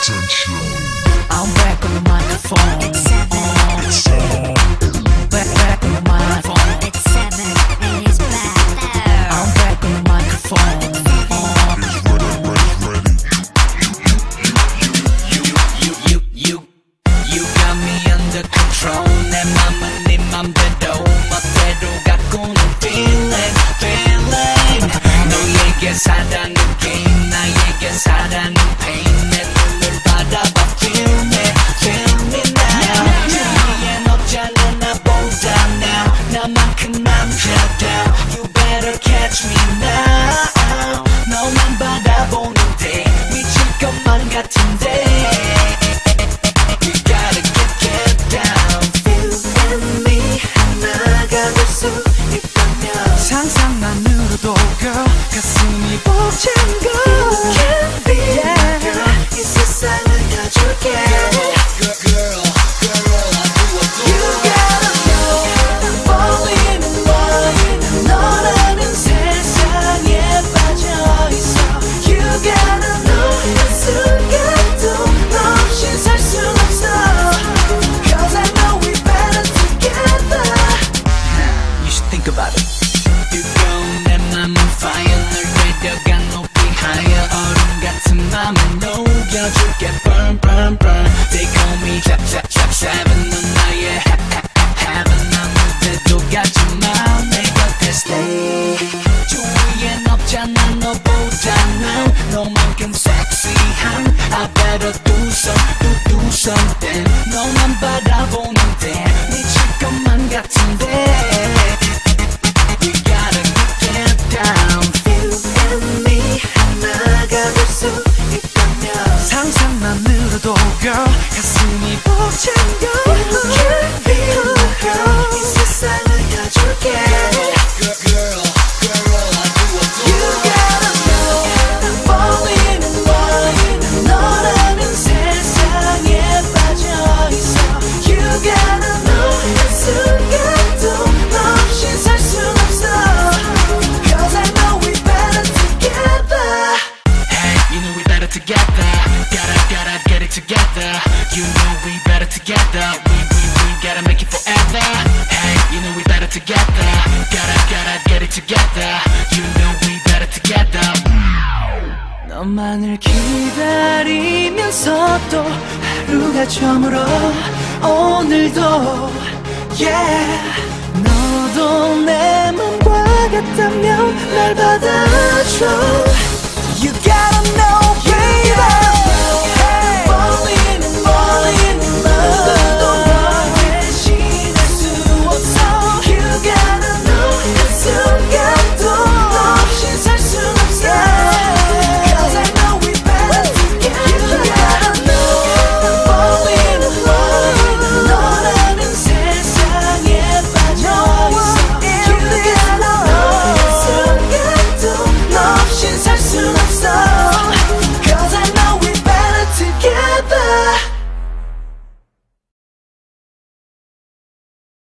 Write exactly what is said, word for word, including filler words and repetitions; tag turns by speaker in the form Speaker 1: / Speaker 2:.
Speaker 1: I'm back on the microphone. It's seven. It's seven. Back, back on the microphone.
Speaker 2: It's seven and he's back.
Speaker 1: I'm back on the microphone. You, you, you, you, you got me under control. 내 맘은 네 맘대로 멋대로 가꾸는 feeling, feeling. 너에게 사랑은 game, 나에게 사랑은 pain. 내 눈을 바라봐 feel me, feel me now. 주위엔 없잖아 나보다 now. 나만큼 남자다. You better catch me now. 너만 바라보는데 미칠 것만 같은데. We gotta get, get down. Feel me 하나가 될 수 있다면 상상만으로도 girl 가슴이 벅찬 걸. You can be my girl. 이 세상을 다 줄게. Girl, girl, girl, I do adore. You gotta know I'm falling in love. 너라는 세상에 빠져 있어. You gotta know 한순간도 너 없이 살 순 없어. Cause I know we better together. You should think about it. 뜨거운 내 맘은 fire. 널 데려가 높이 higher. 얼음 같은 맘을 녹여줄게. Burn, burn, burn. They call me Zap, Zap, Zap, Seven. 넌 나의 heaven. 아무데도 가지마. 내 곁에 stay. 주위엔 없잖아 너보다 난 너만큼 섹시한. I better do some, do, do something. 너만 바라보는데 미칠 것만 같은데. We gotta get down. Feel me 하나가 될 수 있다면 상상만으로도 girl 가슴이 벅찬 걸. You can be my girl. 이 세상을 다 줄게. Girl, girl, girl, I do adore. You gotta know I'm falling in love. 너라는 세상에 빠져 있어. You gotta know 한순간도 너 없이 살 순 없어. Cause I know we better together. Hey, you know we better together. Gotta, gotta get it together. You know we better together. We, we, we gotta make it forever. Hey, you know we better together. Gotta, gotta get it together. You know we better together. 너만을 기다리면서 또 하루가 저물어 오늘도 yeah. 너도 내 맘과 같다면 날 받아줘. You gotta know baby.